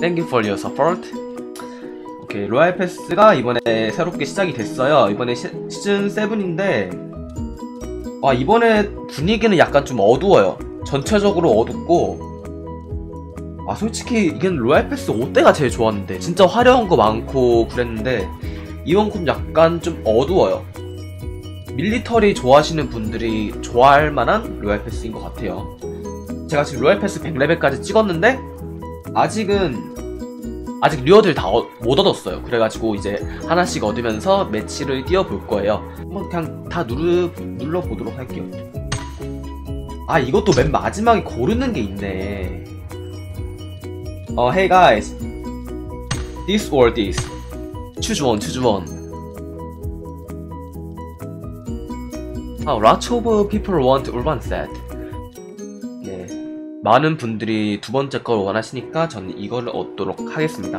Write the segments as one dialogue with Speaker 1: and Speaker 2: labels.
Speaker 1: Thank you for your support. 오케이, 로얄 패스가 이번에 새롭게 시작이 됐어요. 이번에 시즌 7인데 이번에 분위기는 약간 좀 어두워요. 전체적으로 어둡고 솔직히 이게 로얄 패스 5대가 제일 좋았는데 진짜 화려한 거 많고 그랬는데 이번큼 약간 좀 어두워요. 밀리터리 좋아하시는 분들이 좋아할 만한 로얄 패스인 것 같아요. 제가 지금 로얄 패스 100레벨까지 찍었는데 아직 류어들 다 못 얻었어요. 그래가지고 이제 하나씩 얻으면서 매치를 뛰어볼 거예요. 한번 그냥 다 눌러보도록 할게요. 이것도 맨 마지막에 고르는 게 있네. Hey guys, this or this. Choose one, choose one. Lots of people want urban set. 네, 많은 분들이 두 번째 걸 원하시니까 저는 이거를 얻도록 하겠습니다.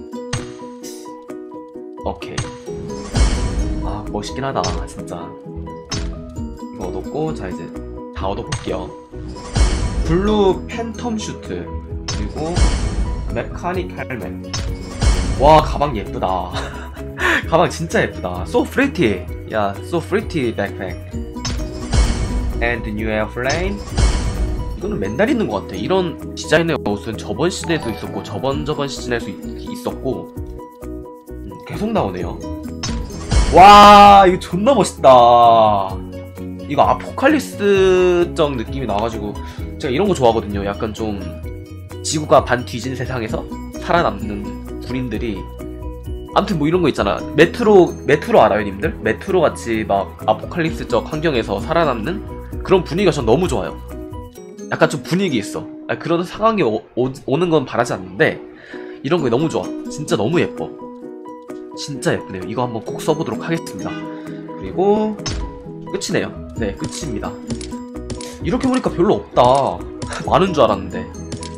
Speaker 1: 오케이. 멋있긴 하다, 진짜. 이거 얻었고, 자, 이제 다 얻어볼게요. 블루 팬텀 슈트, 그리고 메카닉 헬멧. 와, 가방 예쁘다. 가방 진짜 예쁘다. So pretty. 야, so pretty backpack. And new airplane. 이거는 맨날 있는 것 같아. 이런 디자인의 옷은 저번 시즌에도 있었고 저번 시즌에도 있었고 계속 나오네요. 와, 이거 존나 멋있다. 이거 아포칼리스적 느낌이 나가지고 제가 이런 거 좋아하거든요. 약간 좀 지구가 반 뒤진 세상에서 살아남는 군인들이, 아무튼 뭐 이런 거 있잖아. 메트로 알아요, 님들? 메트로 같이 막 아포칼립스적 환경에서 살아남는 그런 분위기가 전 너무 좋아요. 약간 좀 분위기 있어. 그런 상황이 오는 건 바라지 않는데 이런 거 너무 좋아. 진짜 너무 예뻐. 진짜 예쁘네요. 이거 한번 꼭 써보도록 하겠습니다. 그리고 끝이네요. 네, 끝입니다. 이렇게 보니까 별로 없다. 많은 줄 알았는데.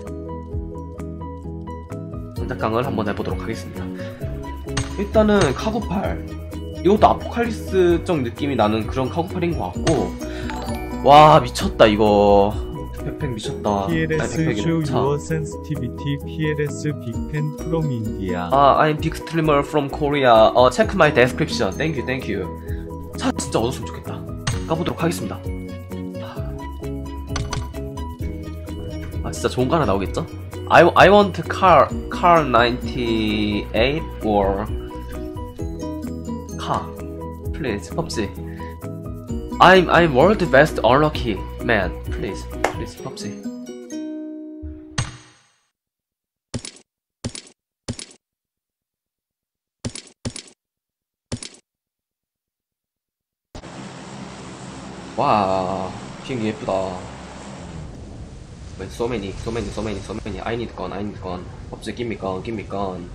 Speaker 1: 장작강을 한번 해보도록 하겠습니다. 일단은 카고팔. 이것도 아포칼리스적 느낌이 나는 그런 카고팔인 것 같고, 와, 미쳤다 이거. 백팩 미쳤다.
Speaker 2: PLS show your sensitivity. PLS big fan from India.
Speaker 1: I'm big streamer from Korea. Check my description. Thank you. 차 진짜 얻었으면 좋겠다. 까보도록 하겠습니다. 진짜 좋은 거 하나 나오겠죠? I want car 98 or car. Please, PUBG. I'm world best unlucky man. Please, PUBG. 와, 비행기 예쁘다. So many. I need gun. PUBG, give me gun.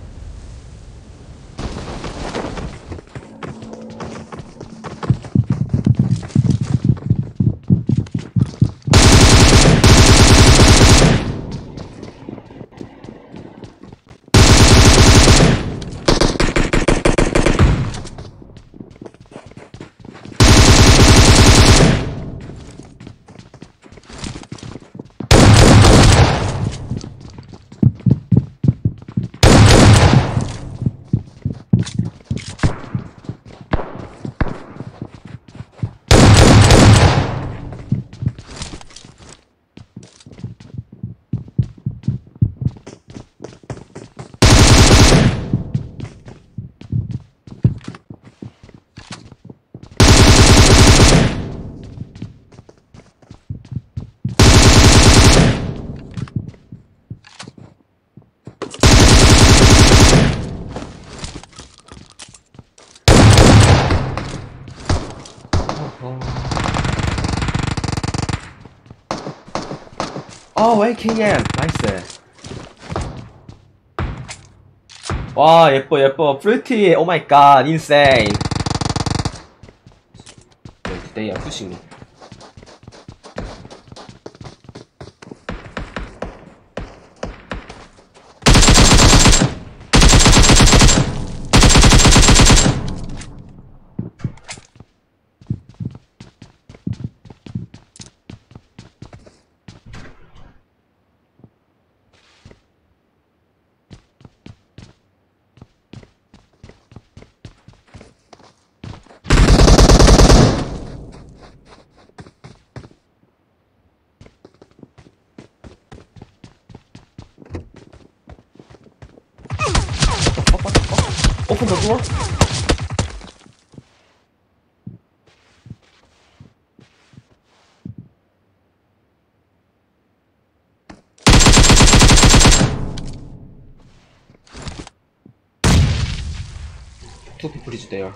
Speaker 1: AKM 나이스. 와, 예뻐. pretty. Oh my god, insane. They are pushing me. Open the door. Two people is there.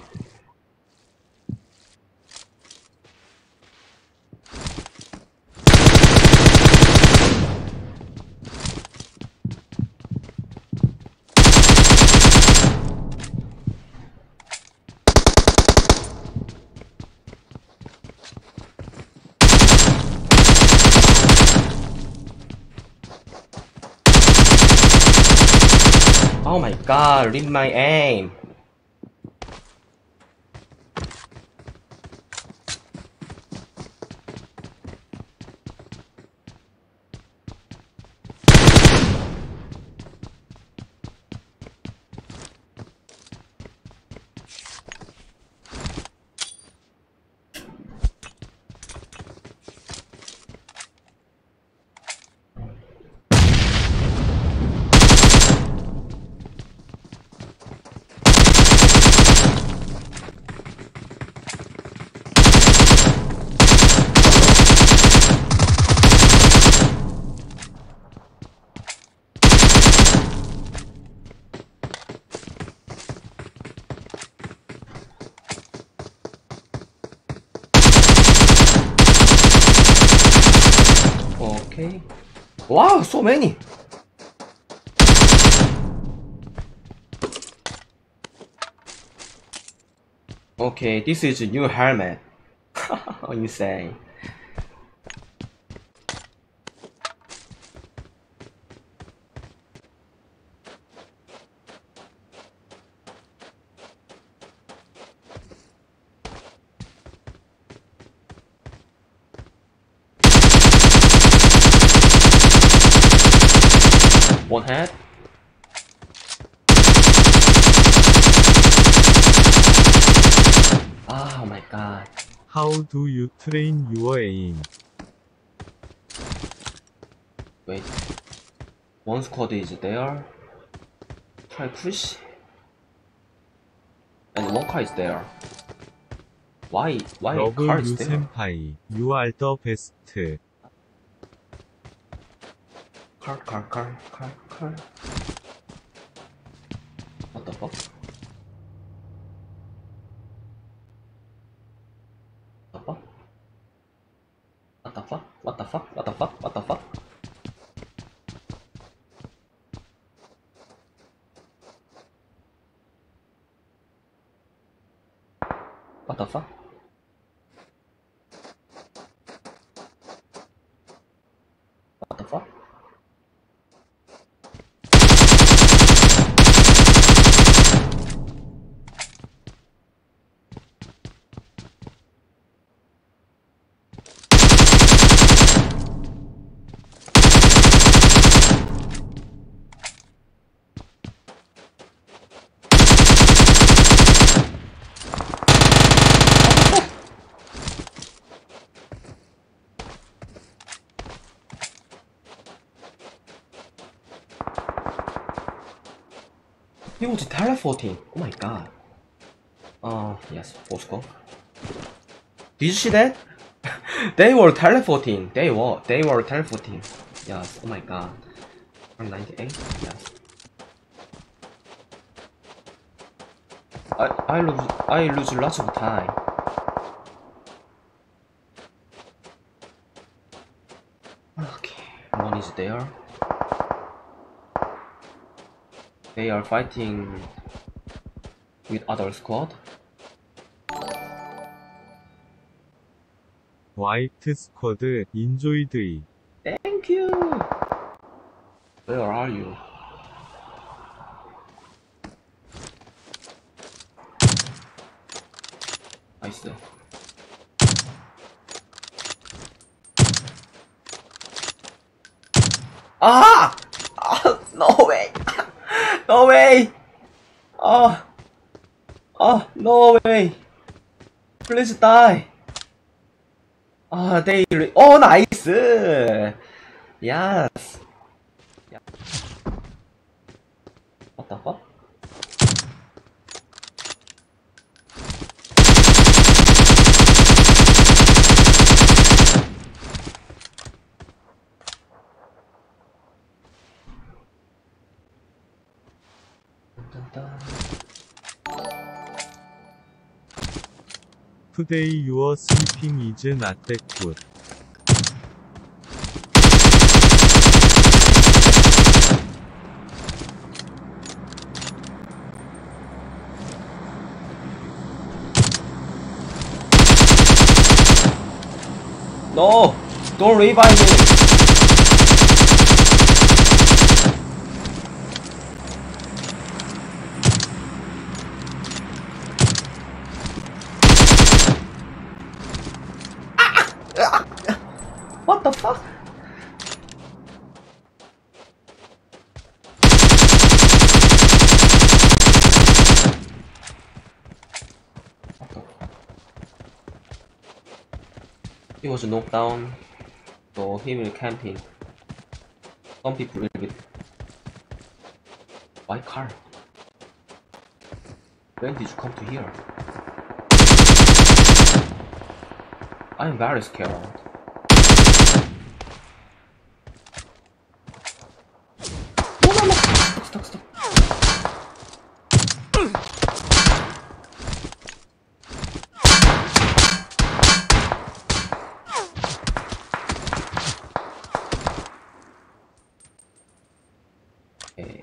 Speaker 1: Oh my god, read my aim. Okay. Wow, so many. Okay, this is a new helmet. Insane. One head. Ah, oh my god.
Speaker 2: How do you train your aim?
Speaker 1: Wait. One squad is there. Try push. And one car is there. Why
Speaker 2: Love
Speaker 1: car is
Speaker 2: you
Speaker 1: there?
Speaker 2: senpai. You are the best.
Speaker 1: Car. What the fuck? What the fuck? What the fuck? What the fuck? What the fuck? What the fuck? What the fuck? He was teleporting. Oh my god. Yes, Bosco. Did you see that? They were teleporting. They were teleporting. Yes. Oh my god. 98. Yes. I lose lots of time. Okay. One is there. They are fighting with other squad.
Speaker 2: White squad enjoyed it.
Speaker 1: Thank you. Where are you? Nice. Ah! No way! No way! No way! Please die! Oh, nice! Yes! Yeah. What the fuck?
Speaker 2: Today your sleeping is not that good.
Speaker 1: No! Don't revive me! What the fuck? He was knocked down, so he will camping. Some people will be. Why car? When did you come to here? I'm very scared. No! Stop. Okay.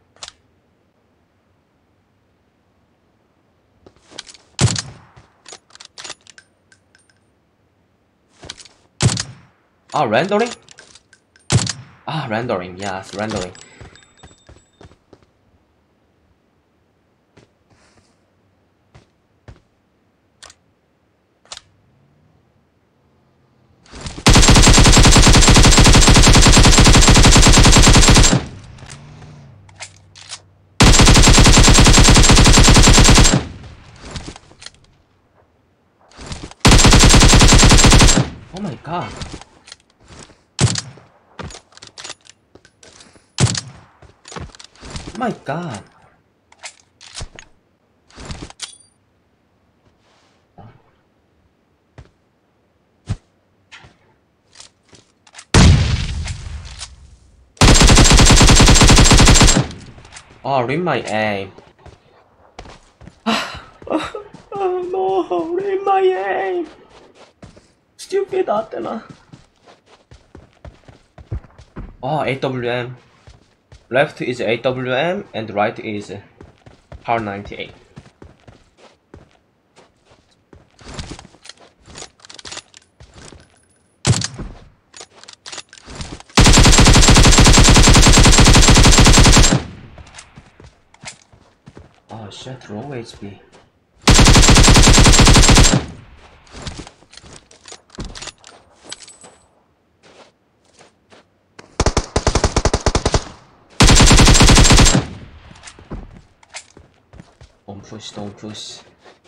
Speaker 1: Rendering? Rendering, yes, rendering. Oh my god. Oh my god. Oh, read my aim. Oh no, read my aim. Stupid Athena. Oh, AWM. Left is AWM and right is Power 98. Oh shit, low HP. Don't push.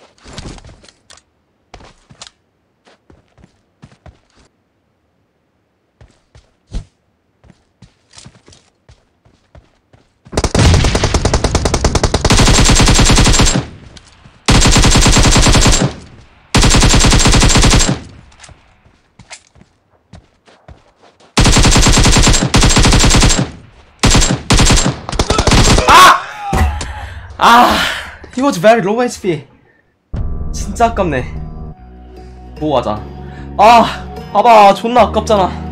Speaker 1: He was very low HP. 진짜 아깝네. 보호하자. 봐봐, 존나 아깝잖아.